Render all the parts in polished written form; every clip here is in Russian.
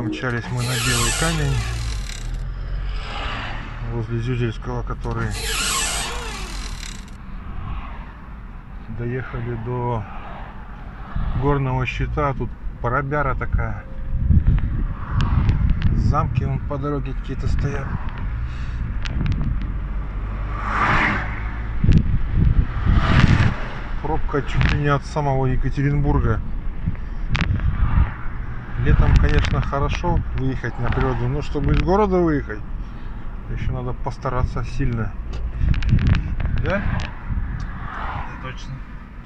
Помчались мы на Белый камень возле Зюзельского, который доехали до горного щита. Тут парабяра такая. Замки вон по дороге какие-то стоят. Пробка чуть ли не от самого Екатеринбурга. Летом, конечно, хорошо выехать на природу, но чтобы из города выехать, еще надо постараться сильно. Да? Да, точно.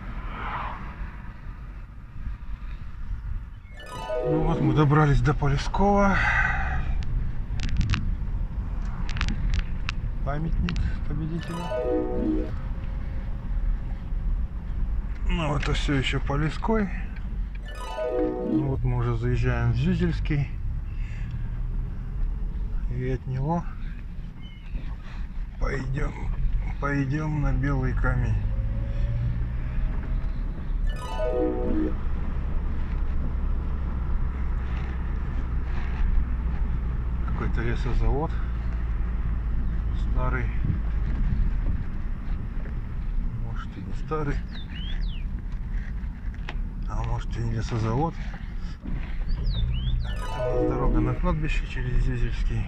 Ну вот мы добрались до Полевского. Памятник победителю. Ну это все еще Полевской. Ну, вот мы уже заезжаем в Зюзельский. И от него пойдем на Белый камень. Какой-то лесозавод старый, может и не старый, а может и не лесозавод. Это у нас дорога на кладбище через Зюзельский,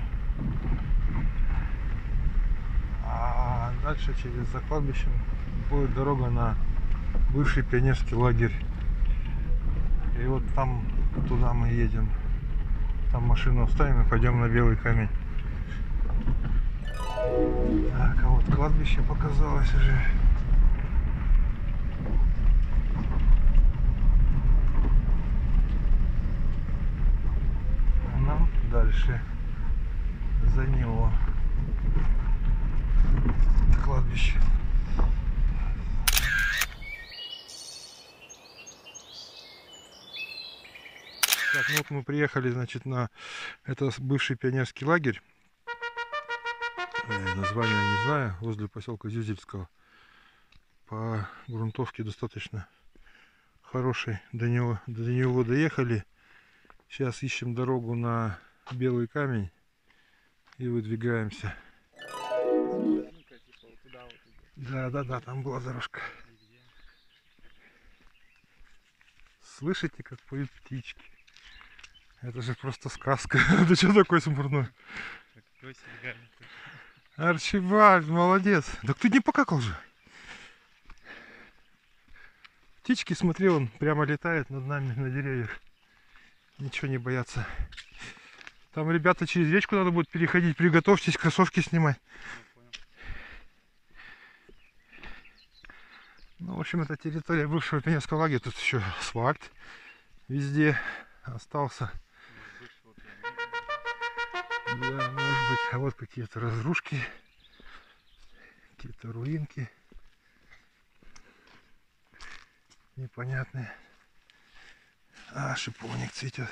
а дальше за кладбищем будет дорога на бывший пионерский лагерь. И вот там туда мы едем. Там машину оставим и пойдем на Белый камень. Так, а вот кладбище показалось уже. А нам дальше за него кладбище. Так, ну вот мы приехали, значит, на это бывший пионерский лагерь. Название не знаю, возле поселка Зюзельского. По грунтовке достаточно хороший. До него доехали. Сейчас ищем дорогу на Белый камень и выдвигаемся. Да, там была дорожка. Слышите, как поют птички? Это же просто сказка. Ты что такой смурной? Арчибальд, молодец. Так ты не покакал же. Птички, смотри, он прямо летает над нами на деревьях. Ничего не боятся. Там, ребята, через речку надо будет переходить. Приготовьтесь, кроссовки снимать. Ну, в общем, это территория бывшего пионерского лагеря. Тут еще асфальт везде остался. Да, может быть. А вот какие-то разрушки. Какие-то руинки. Непонятные. А, шиповник цветет.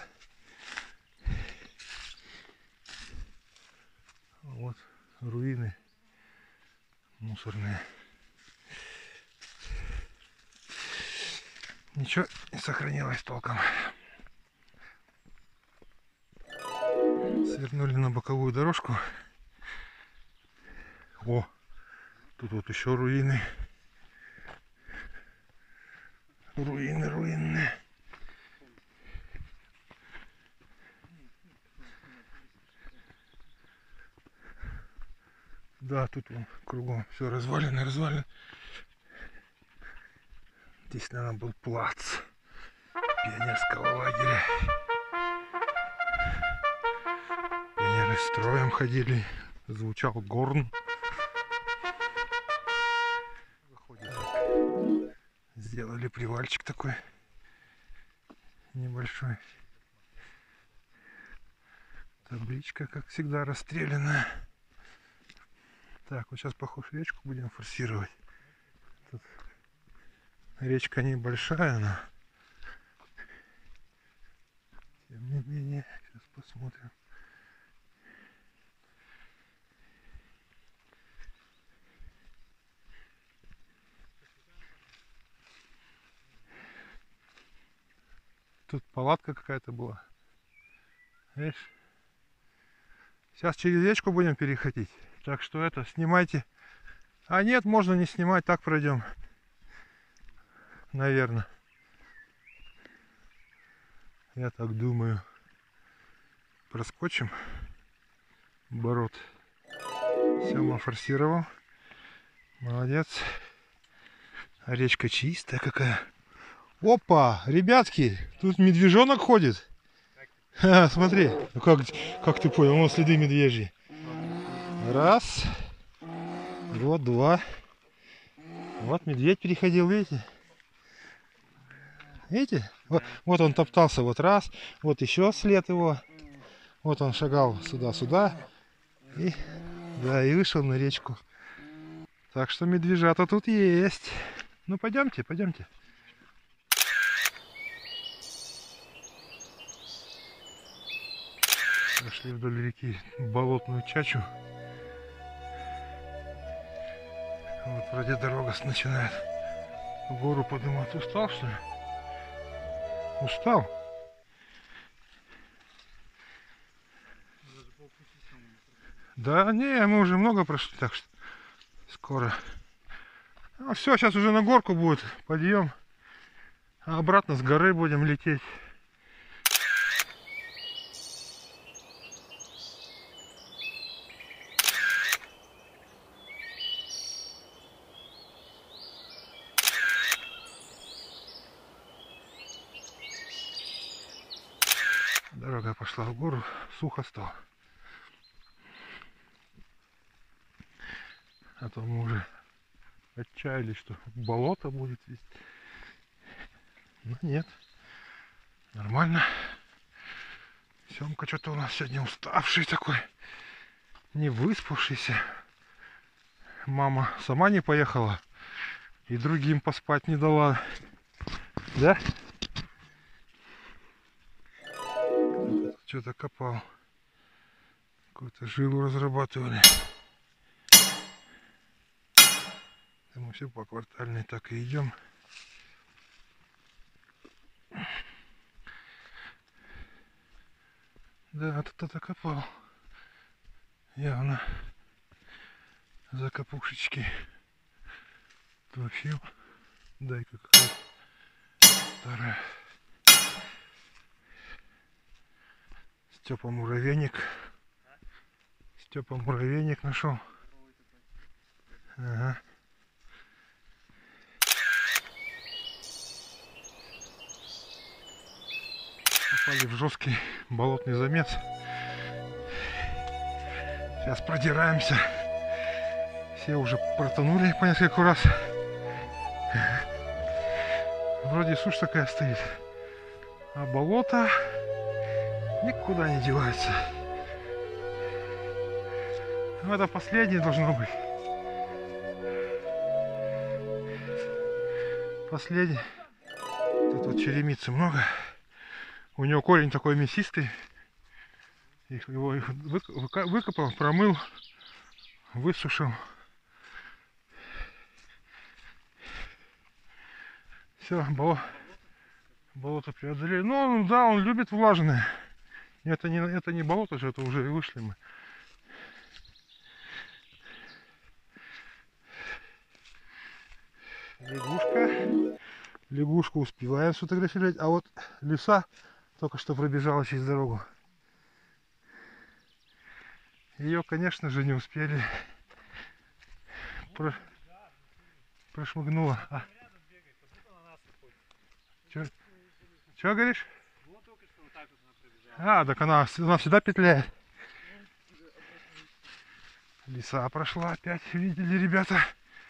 Вот руины мусорные. Ничего не сохранилось толком. Свернули на боковую дорожку. О, тут вот еще руины. Руины руинные. Да, тут вон кругом все развалено. Здесь, наверное, был плац пионерского лагеря. Пионеры строем ходили, звучал горн. Сделали привальчик такой небольшой. Табличка, как всегда, расстрелянная. Так, вот сейчас, похоже, речку будем форсировать. Тут речка небольшая, она. Тем не менее, сейчас посмотрим. Тут палатка какая-то была. Видишь? Сейчас через речку будем переходить. Так что это, снимайте. А нет, можно не снимать, так пройдем. Наверное. Я так думаю. Проскочим. Бород. Сема форсировал. Молодец. А речка чистая какая. Опа, ребятки, тут медвежонок ходит. Ха, смотри, ну как ты понял, вон следы медвежьи. Раз. Вот, два. Вот медведь переходил, видите? Видите? Вот он топтался, вот раз. Вот еще след его. Вот он шагал сюда-сюда. И, да, и вышел на речку. Так что медвежата тут есть. Ну пойдемте, пойдемте. Пошли вдоль реки болотную чачу. Вот вроде дорога начинает в гору подниматься. Устал, что ли? Устал? Да не, мы уже много прошли, так что скоро. А все, сейчас уже на горку будет подъем. А обратно с горы будем лететь. Дорога пошла в гору, сухо стало. А то мы уже отчаялись, что болото будет везде. Но нет, нормально. Семка что-то у нас сегодня уставший такой, не выспавшийся. Мама сама не поехала и другим поспать не дала. Да? Что-то копал. Какую-то жилу разрабатывали. Да мы все по квартальной так и идем. Да, кто-то копал. Явно закопушечки. Трофим. Дай-ка какая старая. Степа муравейник. Степа муравейник нашел. Ага. Попали в жесткий болотный замес. Сейчас продираемся. Все уже протонули по несколько раз. Вроде сушь такая стоит. А болото никуда не девается. Ну, это последнее должно быть. Последний. Тут вот черемицы много. У него корень такой мясистый. Его выкопал, промыл, высушил. Все, болото преодолели. Ну, да, он любит влажное. Это не болото же, это уже вышли мы. Лягушка. Лягушку успеваем сфотографировать, а вот лиса только что пробежала через дорогу. Ее, конечно же, не успели. Прошмыгнула. Че говоришь? А, так она всегда петляет. Лиса прошла опять, видели, ребята.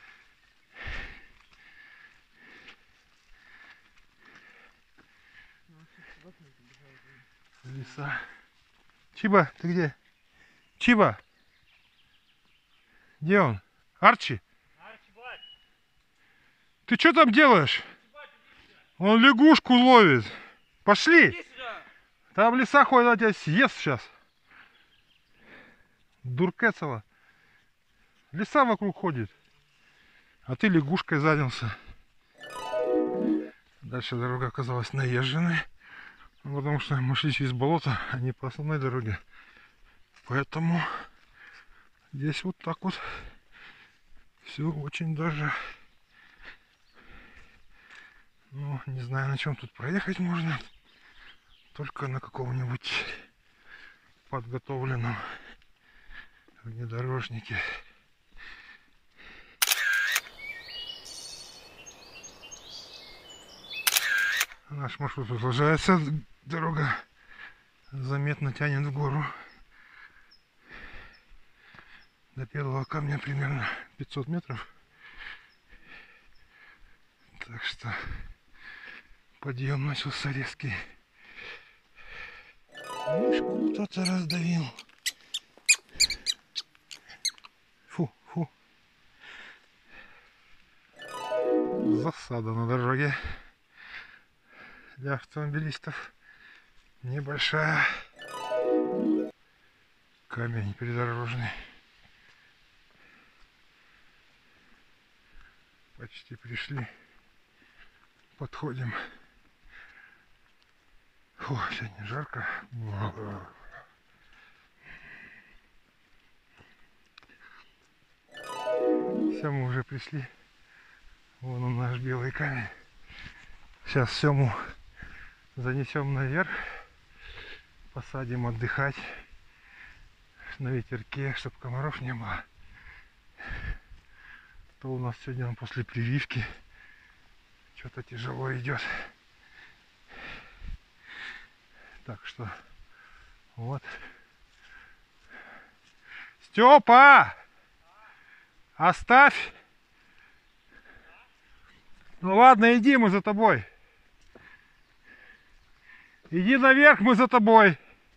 Лиса. Чиба, ты где? Чиба! Где он? Арчи? Ты что там делаешь? Он лягушку ловит. Пошли! Там лиса ходит, она тебя съест сейчас. Дуркецова. Лиса вокруг ходит. А ты лягушкой занялся. Дальше дорога оказалась наезженной. Ну, потому что мы шли через болото, а не по основной дороге. Поэтому здесь вот так вот все очень даже... Ну, не знаю, на чем тут проехать можно. Только на каком-нибудь подготовленном внедорожнике. Наш маршрут продолжается. Дорога заметно тянет в гору. До первого камня примерно 500 метров. Так что подъем начался резкий. Мышку кто-то раздавил. Фу, фу. Засада на дороге для автомобилистов небольшая. Камень придорожный. Почти пришли. Подходим. Фу, сегодня жарко. Все, мы уже пришли. Вон он, наш белый камень. Сейчас Сему занесем наверх. Посадим отдыхать на ветерке, чтобы комаров не было. То у нас сегодня он после прививки что-то тяжело идет. Так что вот. Степа! Оставь! Ну ладно, иди, мы за тобой. Иди наверх, мы за тобой.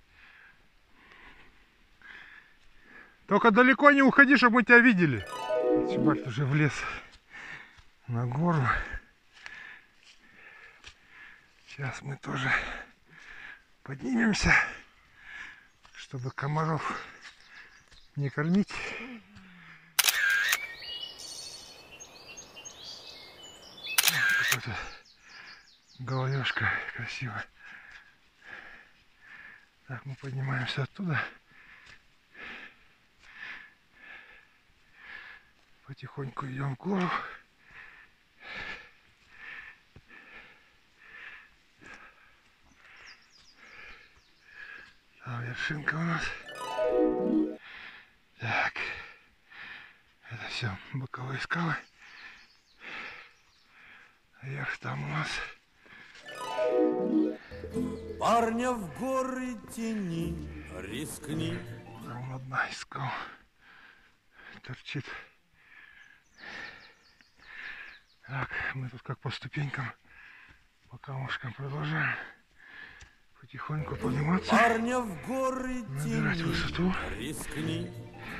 Только далеко не уходи, чтобы мы тебя видели. Чебаль уже влез на гору. Сейчас мы тоже поднимемся, чтобы комаров не кормить. Какой-то головешка красивая. Так, мы поднимаемся оттуда. Потихоньку идем в гору. Там вершинка у нас. Так. Это все боковые скалы. Вверх там у нас. Парня в горы тяни, рискни. Там одна из скал торчит. Так, мы тут как по ступенькам, по камушкам продолжаем потихоньку подниматься. Парня в горы набирать тяни, высоту. рискни.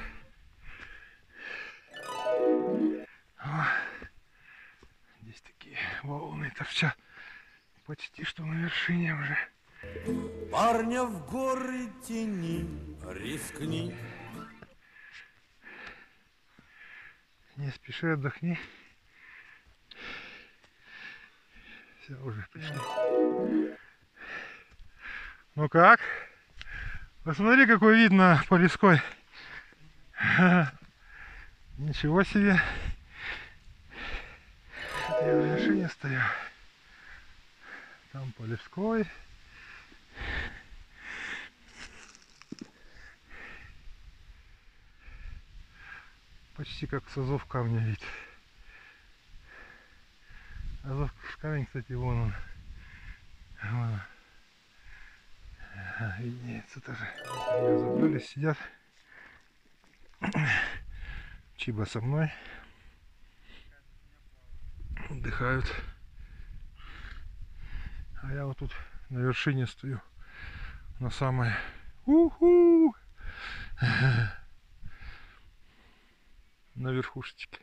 О, здесь такие волны торчат. Почти что на вершине уже. Парня в горы тяни, рискни. Не спеши, отдохни. Все, уже пришли. Ну как? Посмотри, какой вид на Полевской. Ничего себе. Это я на вершине стою. Там Полевской. Почти как с Азов камня вид. Азов камень, кстати, вон он. Вон. Виднеется тоже. Меня забрали, сидят. Чиба со мной. Отдыхают. А я вот тут на вершине стою. На самой. Уху! На верхушечке.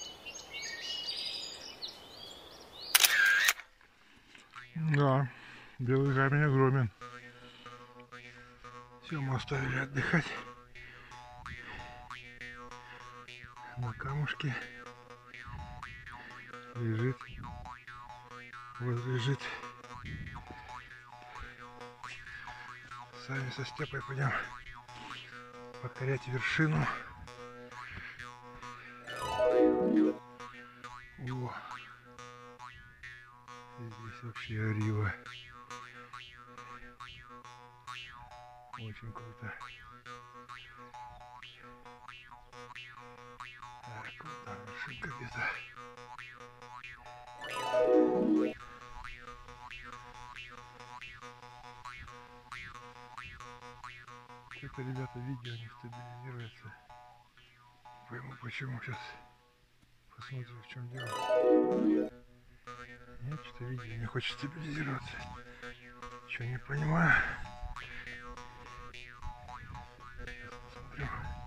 Да. Белый камень огромен. Все, мы оставили отдыхать. На камушке лежит. Вот лежит. Сами со Степой пойдем покорять вершину. О, здесь вообще орива. Очень круто. Так, вот там вершинка где-то. Что-то, ребята, видео не стабилизируется. Пойму почему. Сейчас посмотрим, в чем дело. Нет, что-то видео не хочет стабилизироваться. Чего не понимаю. Сейчас посмотрю.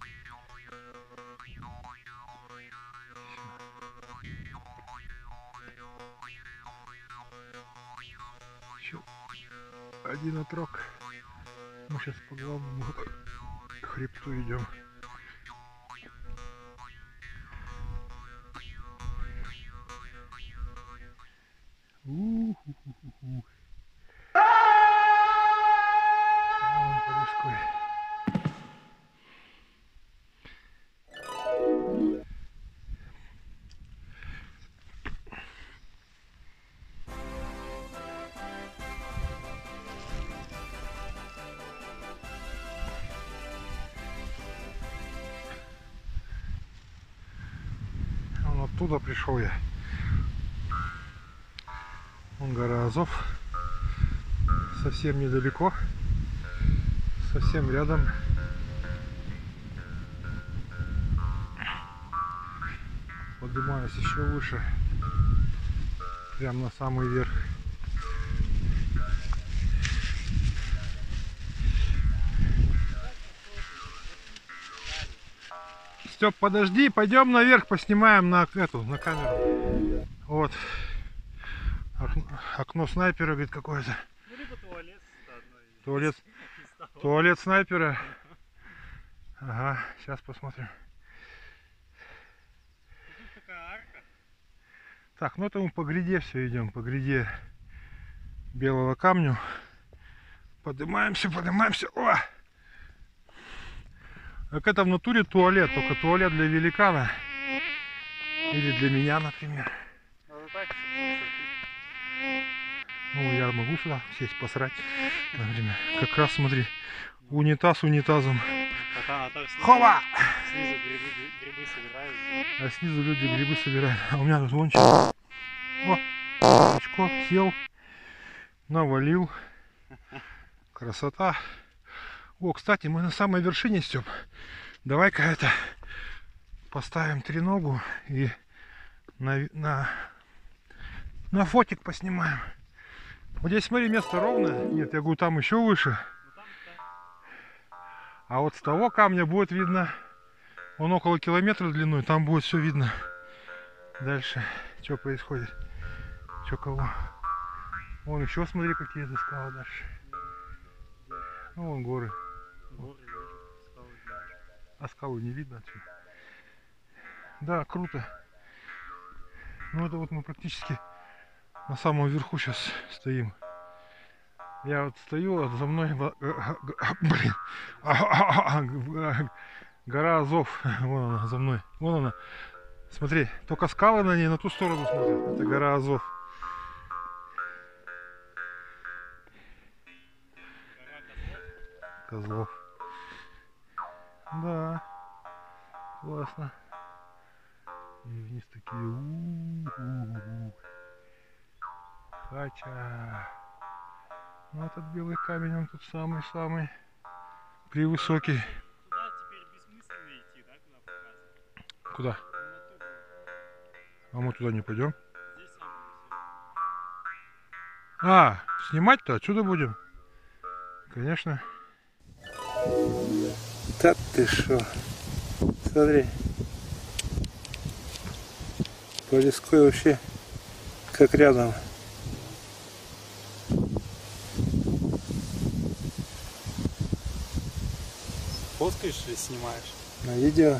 Еще один отрок. Мы сейчас по главному хребту идем. У-ху-ху-ху-ху. А вон по лесной. Вон оттуда пришел я. Вон гора Азов, совсем недалеко, совсем рядом. Поднимаюсь еще выше, прям на самый верх. Степ, подожди, пойдем наверх, поснимаем на камеру. Вот. Окно снайпера, говорит, какое-то. Ну, либо туалет. Туалет снайпера. Ага, сейчас посмотрим. Тут такая арка. Так, ну это мы по гряде все идем, по гряде белого камню. Поднимаемся, поднимаемся. О! Как это в натуре туалет, только туалет для великана. Или для меня, например. Ну, я могу сюда сесть, посрать, например. Как раз, смотри, унитаз унитазом. А там снизу, Хова! снизу грибы собирают. А снизу люди грибы собирают. А у меня тут вон что. О, очко, сел, навалил. Красота. О, кстати, мы на самой вершине, Степ. Давай-ка это поставим треногу и на фотик поснимаем. Вот здесь, смотри, место ровное. Нет, я говорю, там еще выше. А вот с того камня будет видно, он около километра длиной, там будет все видно. Дальше, что происходит, что кого. Вон еще, смотри, какие-то скалы дальше. Ну, вон горы. А скалы не видно отсюда. Да, круто. Ну, это вот мы практически на самом верху сейчас стоим. Я вот стою, а за мной гора Азов. Вон она за мной. Вон она. Смотри, только скалы на ней на ту сторону смотрят. Это гора Азов. Козлов. Да. Классно. И вниз такие. Хача. Ну, этот белый камень, он тут самый-самый превысокий. Туда теперь бессмысленно идти, да, куда показывают? Куда? А мы туда не пойдем? Здесь самое высокое. А, снимать-то отсюда будем? Конечно. Да ты шо? Смотри. Полеской вообще как рядом. фоткаешь или снимаешь? На видео.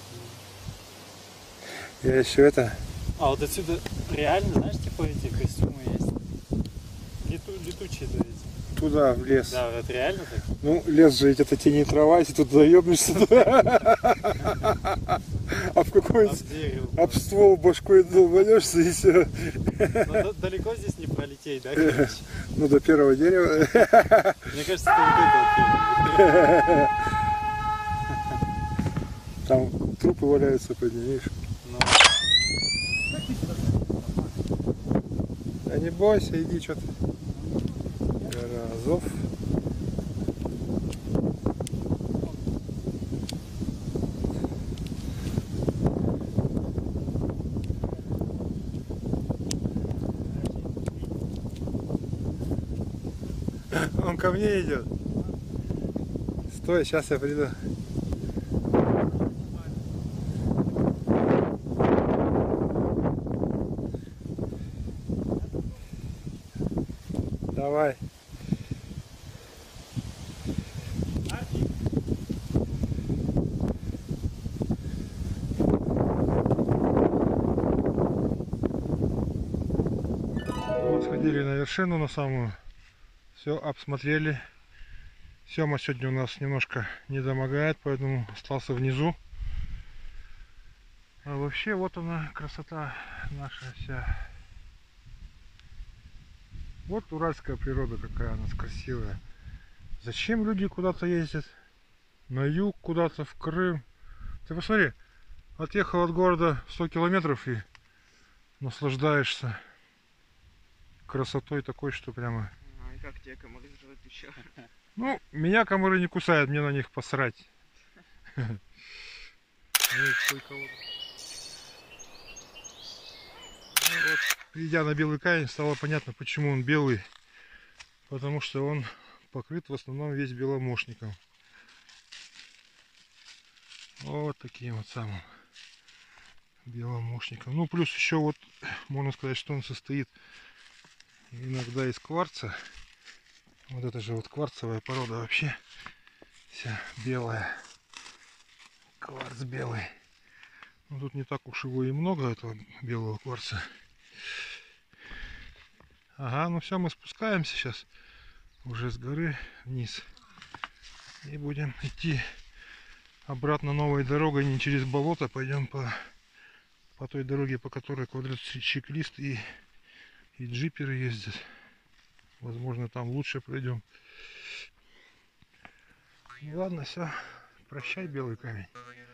Я еще это... А вот отсюда реально, знаешь, типа эти костюмы есть? Летучие-то эти. Туда, в лес. Да, это реально так? Ну, лес же ведь это тебе не трава, если тут заебнешься. А в какой-нибудь... Дерево. Об ствол башкой долбанешься и все. Но далеко здесь не пролететь, да, короче? Ну, до первого дерева. Мне кажется, это вот это вот. Там трупы валяются, поднимешь. Ну, Да не бойся, иди что-то. Разов. Он ко мне идет. Стой, сейчас я приду. Давай. Вот сходили на вершину, на самую. Все обсмотрели. Сема сегодня у нас немножко не домогает, поэтому остался внизу. А вообще вот она, красота наша вся. Вот уральская природа, какая у нас красивая. Зачем люди куда-то ездят? На юг куда-то, в Крым. Ты посмотри, отъехал от города 100 километров и наслаждаешься красотой такой, что прямо... А и как тебе комары жрут еще? Ну, меня комары не кусают, мне на них посрать. Придя на белый камень, стало понятно, почему он белый. Потому что он покрыт в основном весь беломошником. Вот таким вот самым беломошником. Ну, плюс еще вот, можно сказать, что он состоит иногда из кварца. Вот это же вот кварцевая порода вообще вся белая. Кварц белый. Ну, тут не так уж его и много, этого белого кварца. Ага, ну все, мы спускаемся сейчас уже с горы вниз. И будем идти обратно новой дорогой, не через болото. Пойдем по той дороге, по которой квадроциклист и джиперы ездят. Возможно, там лучше пройдем. Ну, ладно, все. Прощай, белый камень.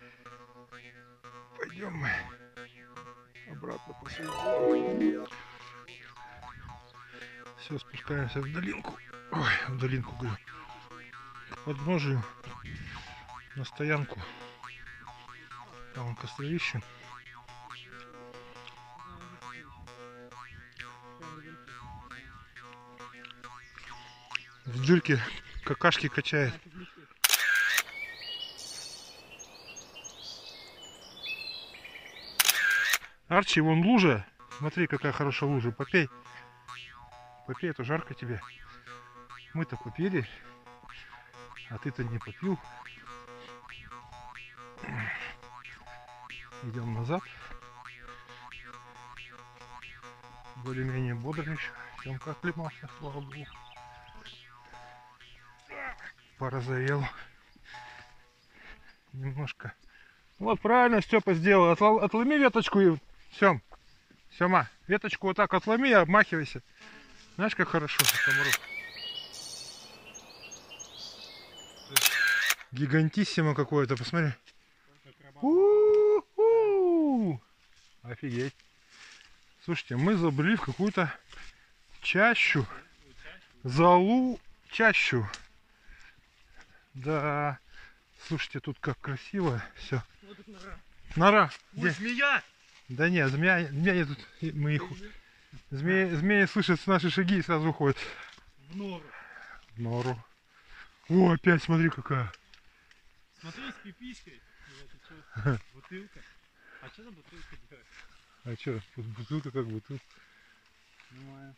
Пойдем мы обратно по своему. Все, спускаемся в долинку. Ой, в долинку, говорю. К подножию. На стоянку. Там вон костровище. В дырке какашки качает. Арчи, вон лужа. Смотри, какая хорошая лужа. Попей. Попей, это жарко тебе. Мы-то попили, а ты-то не попил. Идем назад. Более-менее бодро еще. Семка оклемался, слава богу. Порозовел. Немножко. Вот правильно Степа сделал. Отломи веточку и... Сем. Сема, веточку вот так отломи и обмахивайся. Знаешь, как хорошо комаров. Гигантиссимо какое-то, посмотри. У-у-у! Офигеть. Слушайте, мы забрели в какую-то чащу. Залу чащу. Да. Слушайте, тут как красиво все. Нора. Где? Змея! Да нет, змея тут, мы их... Змеи слышат наши шаги и сразу уходят. В нору. В нору. О, опять смотри какая. смотри, с пиписькой. Это что, бутылка? А что за бутылка делает? А что, бутылка как бутылка. Понимаю.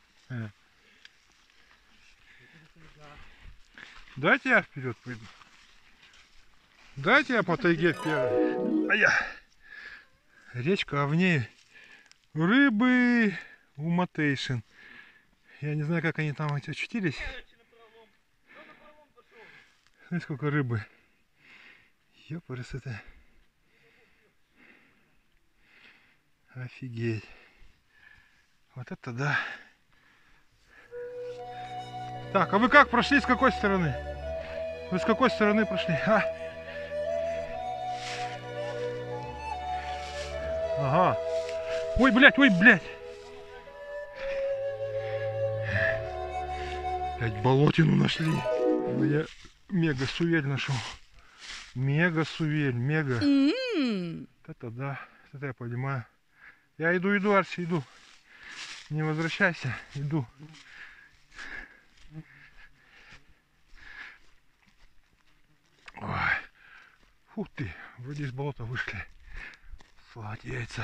Давайте я вперед пойду. Дайте я по тайге первый. А я. Речка, а в ней рыбы умотейшн. Я не знаю, как они там очутились. Смотри, сколько рыбы. Ёпарас это. Офигеть. Вот это да. Так, а вы как прошли? С какой стороны? Вы с какой стороны прошли? А? Ага. Ой, блядь, ой, блядь. Опять болотину нашли. Я мега сувель нашел. Мега сувель, мега. Это да. Это я понимаю. Я иду, Арси, иду. Не возвращайся, иду. Ой. Фу ты, вроде из болота вышли. Слать яйца.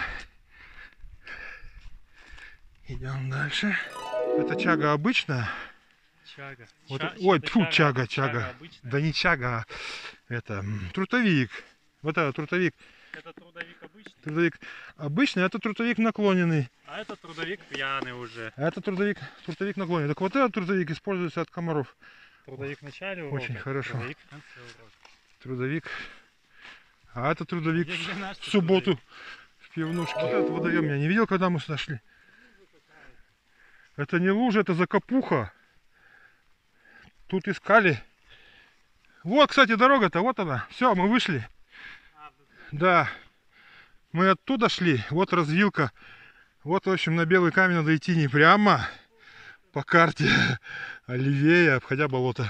Идем дальше. Это чага обычная. Чага. Вот, Ча- ой, это тьфу, чага. обычная. Да не чага, а это трутовик. Вот это трутовик. Это трудовик обычный, Трудовик обычный, а это трутовик наклоненный. а это трудовик пьяный уже. А это трудовик наклоненный. Так вот этот трудовик используется от комаров. Трудовик в начале урока. Очень хорошо. Трудовик в конце урока. Трудовик. А это трудовик Где наш в субботу в пивнушке. Вот этот водоем я не видел, когда мы сюда шли. Это не лужа, это закопуха. Тут искали. Вот, кстати, дорога-то, вот она. Все, мы вышли. Да. Мы оттуда шли. Вот развилка. Вот, в общем, на белый камень надо идти не прямо по карте, а левее, обходя болото.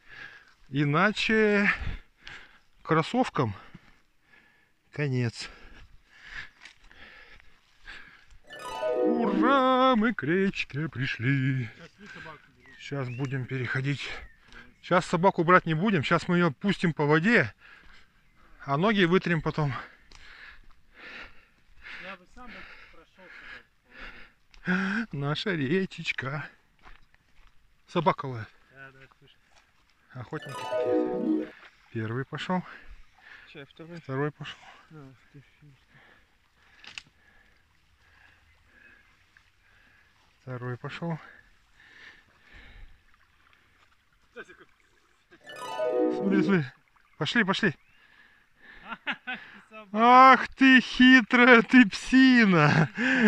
Иначе кроссовкам конец. Ура! Мы к речке пришли. Сейчас будем переходить. Сейчас собаку брать не будем. Сейчас мы ее пустим по воде, а ноги вытрем потом. Я бы сам прошел сюда. Наша речечка. Собака лает. Да, слушай. Охотники какие-то. Первый пошел. Сейчас второй. Второй пошел. Второй пошел. Смотри, смотри. Пошли, пошли. Ах ты хитрая, ты псина.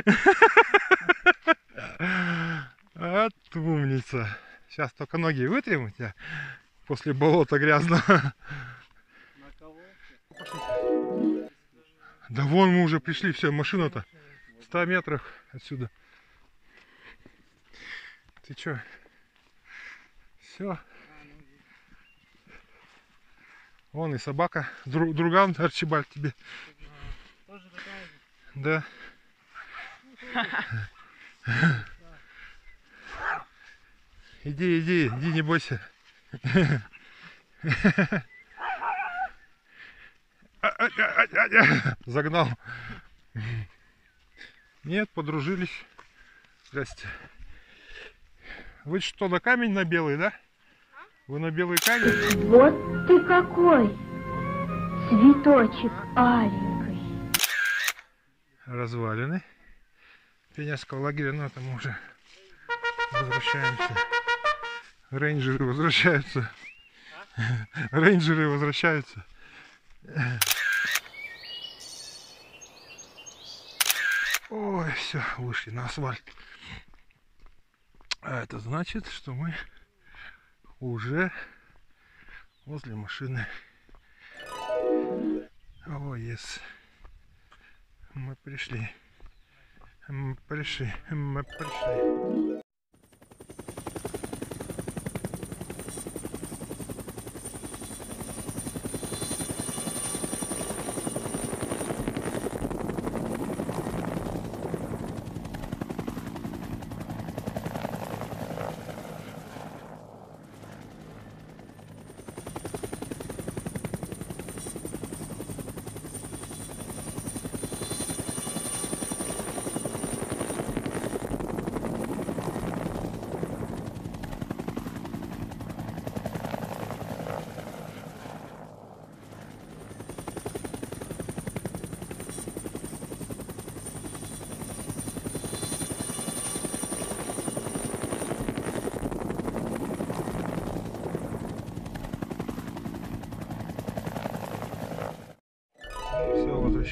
А ты умница. Сейчас только ноги вытрем у тебя после болота грязного. На кого? Да вон мы уже пришли, все, машина-то в 100 метрах отсюда. Ты чё? Все. Вон и собака. Друган Арчибальд тебе. Тоже такая же. Да. Иди, не бойся. Загнал. Нет, подружились. Здрасте. Вы что, на камень на белый, да? Вы на белый камень? Вот ты какой, цветочек аленький. Развалины пионерского лагеря, но это мы уже возвращаемся. Рейнджеры возвращаются. Рейнджеры возвращаются. Ой, все, вышли на асфальт. А это значит, что мы уже возле машины. О, yes. Мы пришли. Мы пришли.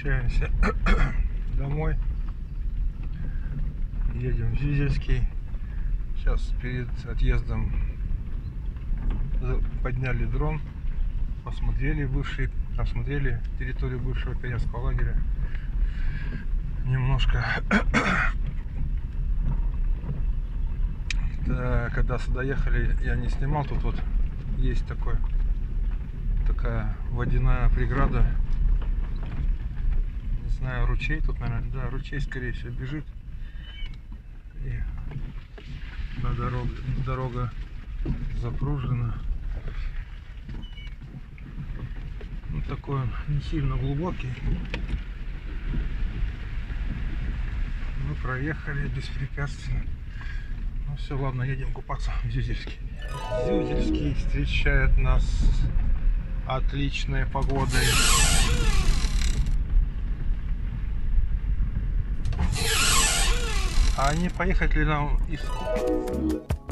возвращаемся домой. Едем в Зюзельский. Сейчас перед отъездом подняли дрон, осмотрели территорию бывшего пионерского лагеря. Немножко. Когда сюда ехали, я не снимал. Тут вот есть такая водяная преграда. Не знаю, ручей тут, наверное. Да, ручей, скорее всего, бежит. И дорога запружена. Ну, такой он не сильно глубокий. Мы проехали беспрепятственно. Ну все, ладно, едем купаться в Зюзельский. Зюзельский встречает нас отличной погодой. А не поехать ли нам из